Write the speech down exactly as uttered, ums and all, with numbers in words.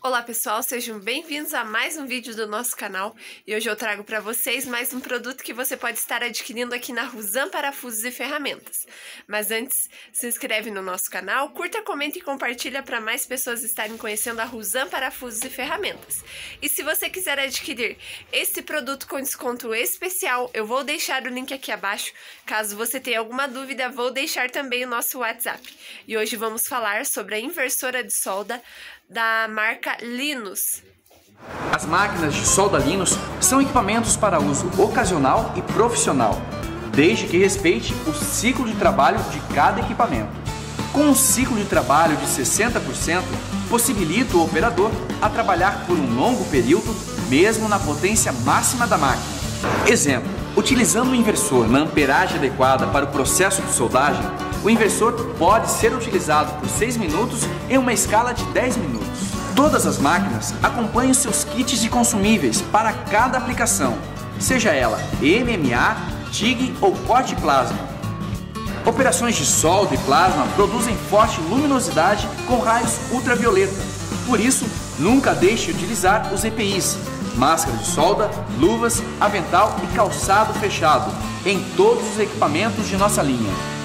Olá pessoal, sejam bem-vindos a mais um vídeo do nosso canal e hoje eu trago para vocês mais um produto que você pode estar adquirindo aqui na Rusan Parafusos e Ferramentas. Mas antes, se inscreve no nosso canal, curta, comenta e compartilha para mais pessoas estarem conhecendo a Rusan Parafusos e Ferramentas. E se você quiser adquirir esse produto com desconto especial, eu vou deixar o link aqui abaixo. Caso você tenha alguma dúvida, vou deixar também o nosso WhatsApp. E hoje vamos falar sobre a inversora de solda da marca Linus. As máquinas de solda Linus são equipamentos para uso ocasional e profissional, desde que respeite o ciclo de trabalho de cada equipamento. Com um ciclo de trabalho de sessenta por cento, possibilita o operador a trabalhar por um longo período, mesmo na potência máxima da máquina. Exemplo, utilizando o inversor na amperagem adequada para o processo de soldagem, o inversor pode ser utilizado por seis minutos em uma escala de dez minutos. Todas as máquinas acompanham seus kits de consumíveis para cada aplicação, seja ela M M A, T I G ou corte plasma. Operações de solda e plasma produzem forte luminosidade com raios ultravioleta. Por isso, nunca deixe de utilizar os E P Is, máscara de solda, luvas, avental e calçado fechado em todos os equipamentos de nossa linha.